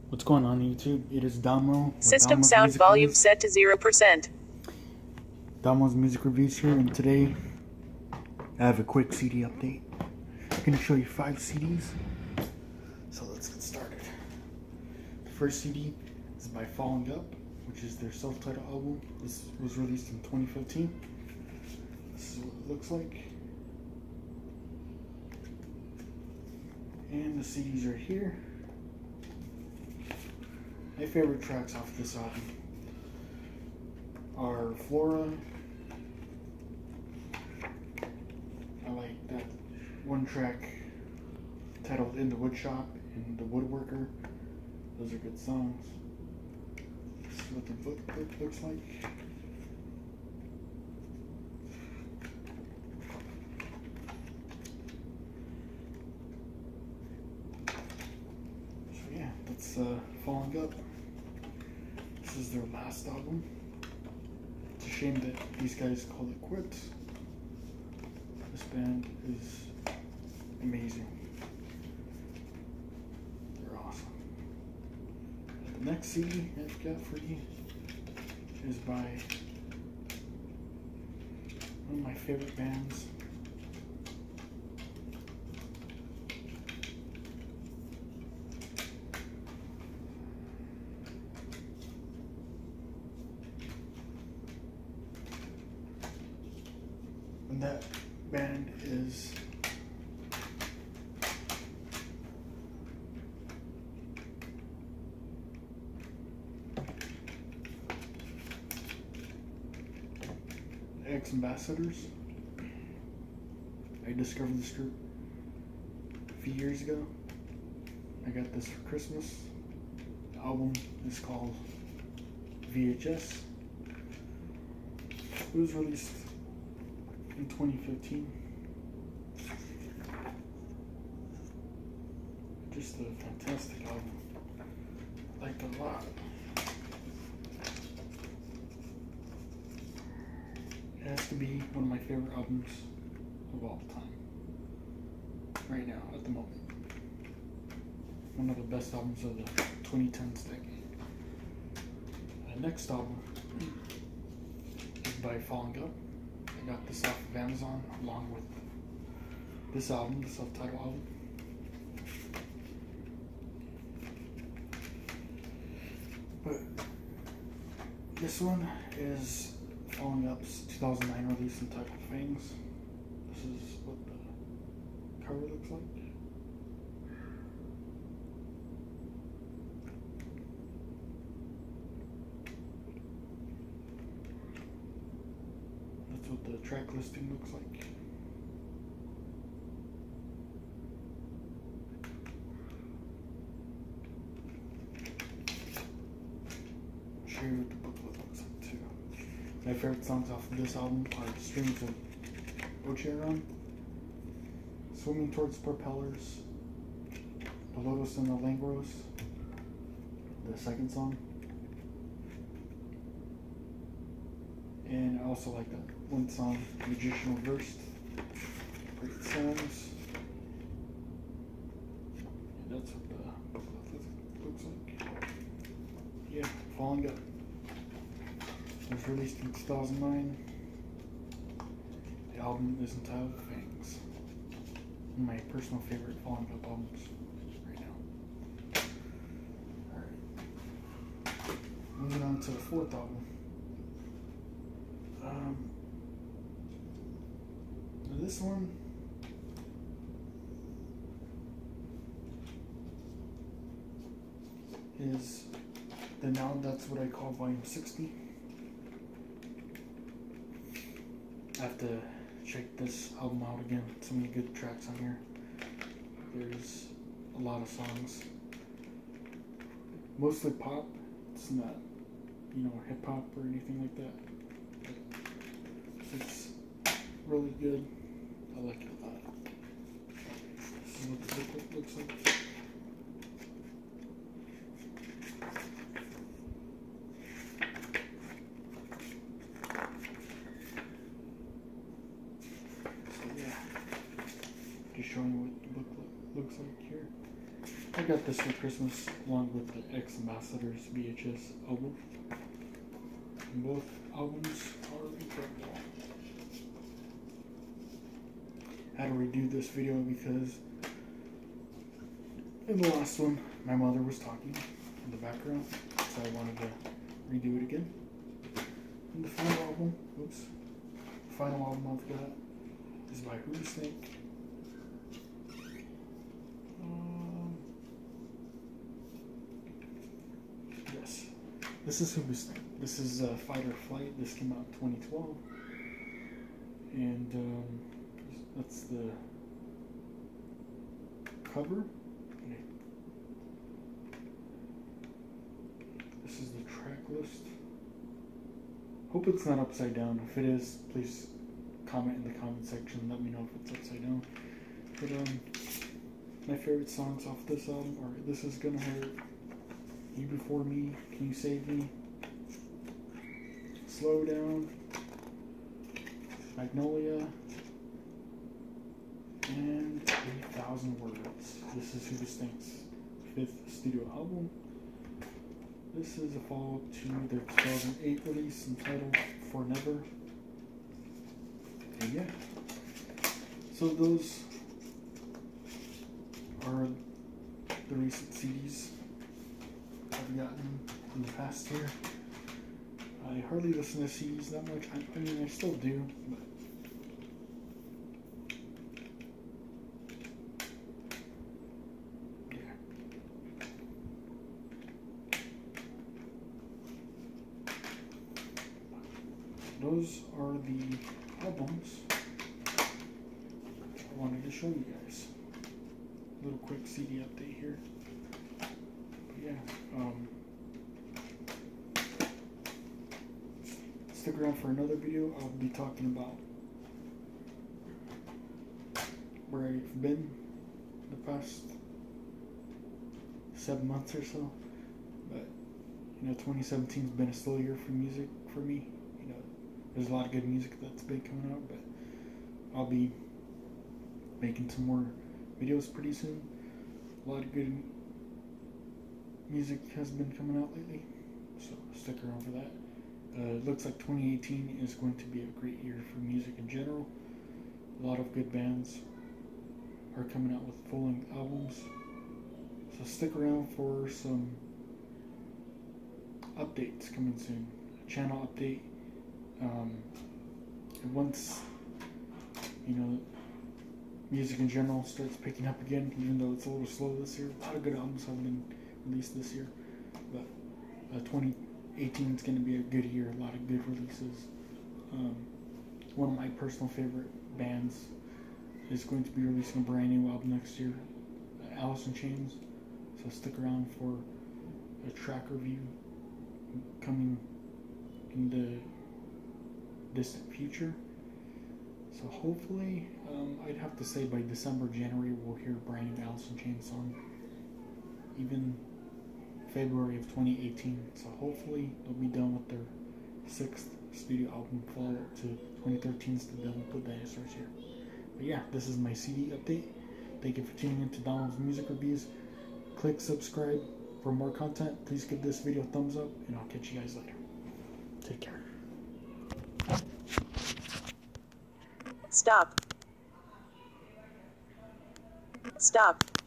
What's going on YouTube? It is Damo. System sound volume set to 0%. Damo's Music Reviews here, and today I have a quick CD update. I'm going to show you 5 CDs. So let's get started. The first CD is by Falling Up, which is their self-titled album. This was released in 2015. This is what it looks like. And the CDs are here. My favorite tracks off this album are Flora. I like that one track titled In the Woodshop and The Woodworker. Those are good songs. This is what the booklet looks like. So yeah, that's Falling Up. This is their last album. It's a shame that these guys called it quits. This band is amazing. They're awesome. And the next CD I've got for you is by one of my favorite bands. And that band is X Ambassadors. I discovered this group a few years ago. I got this for Christmas. The album is called VHS. It was released in 2015. Just a fantastic album. I liked it a lot. It has to be one of my favorite albums of all time. Right now, at the moment. One of the best albums of the 2010s decade. The next album is by Falling Up. I got this off of Amazon along with this album, the self-titled album. But this one is Falling Up's 2009 release entitled Fangs. This is what the cover looks like. That's what the track listing looks like. I'll show you what the booklet looks like too. My favorite songs off of this album are Strings of Ocheron, Swimming Towards Propellers, The Lotus and the Langros, the second song. And I also like that one song, Magician Reversed. Great songs. And that's what the booklet looks like. Yeah, Falling Up. It was released in 2009. The album is entitled Fangs. One of my personal favorite Falling Up albums right now. Alright. Moving on to the fourth album. This one is the Now That's What I Call Volume 60. I have to check this album out again. So many good tracks on here. There's a lot of songs. Mostly pop. It's not, hip hop or anything like that. But it's really good. I like it a lot. This is what the booklet looks like. So yeah, just showing you what the booklet looks like here. I got this for Christmas along with the X Ambassadors VHS album. And both albums are incredible. I had to redo this video because in the last one my mother was talking in the background, so I wanted to redo it again. And the final album, the final album I've got is by Hoobastank. Yes, this is Hoobastank. This is Fight or Flight. This came out in 2012, and that's the cover. This is the track list. Hope it's not upside down. If it is, please comment in the comment section. Let me know if it's upside down. But my favorite songs off this album are "This Is Gonna Hurt," "You Before Me," "Can You Save Me," "Slow Down," "Magnolia," and "8,000 Words." This is Hoobastank's 5th studio album. This is a follow-up to their 2008 release entitled "For Never." And yeah, so those are the recent CDs I've gotten in the past year. I hardly listen to CDs that much. I mean, I still do, but those are the albums I wanted to show you guys. A little quick CD update here. But yeah, stick around for another video. I'll be talking about where I've been the past 7 months or so. But you know, 2017's been a slow year for music for me. You know, there's a lot of good music that's been coming out, but I'll be making some more videos pretty soon. A lot of good music has been coming out lately, so stick around for that. It looks like 2018 is going to be a great year for music in general. A lot of good bands are coming out with full-length albums, so stick around for some updates coming soon. A channel update. And once, you know, music in general starts picking up again, even though it's a little slow this year. A lot of good albums have been released this year, but 2018 is going to be a good year. A lot of good releases. One of my personal favorite bands is going to be releasing a brand new album next year, Alice in Chains. So stick around for a track review coming in the distant future. So hopefully, I'd have to say by December, January, we'll hear a brand new Alice in Chains song. Even February of 2018. So hopefully they'll be done with their 6th studio album, follow-up to 2013's The Devil Put Dinosaurs Here. But yeah, this is my CD update. Thank you for tuning in to Donald's Music Reviews. Click subscribe for more content. Please give this video a thumbs up, and I'll catch you guys later. Take care. Stop. Stop.